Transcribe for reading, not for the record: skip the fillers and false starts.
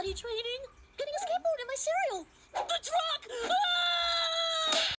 potty training, getting a skateboard in my cereal. The truck! Ah!